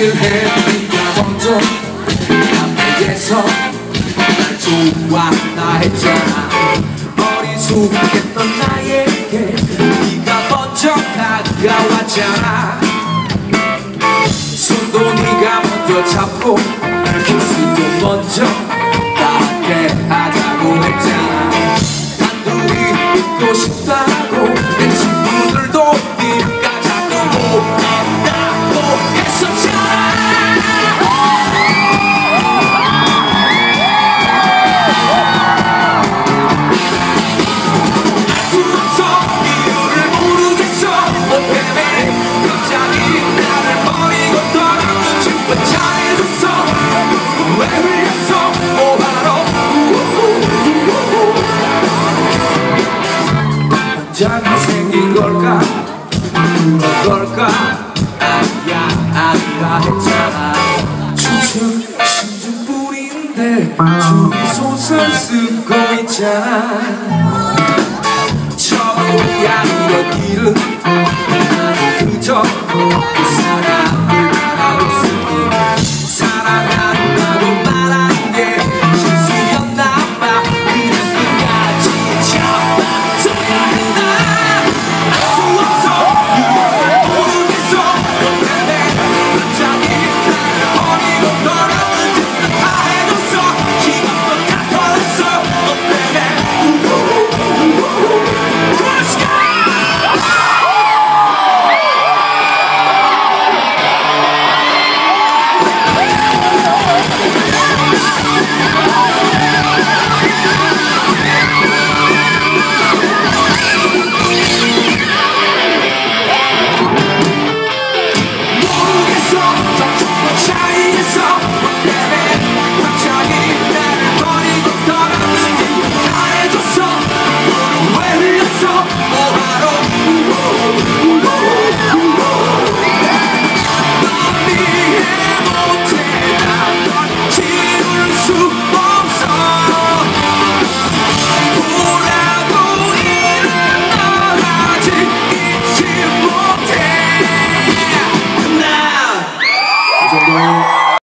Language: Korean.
네가 먼저 남에게서 날 좋아한다 했잖아. 어리숙했던 나에게 네가 먼저 다가왔잖아. 손도 네가 먼저 잡고 키스도 먼저 닿게 하자고 했잖아. 단둘이 있고 싶다고 내 친구들도 네가 자꾸 못한다고 했었잖아. 자기 생긴 걸까? 그럴까? 아니야 아니라 했잖아. 춤춘 신중뿐인데 춤이 솟아 쓰고 있잖아. 처음이 아니던 일은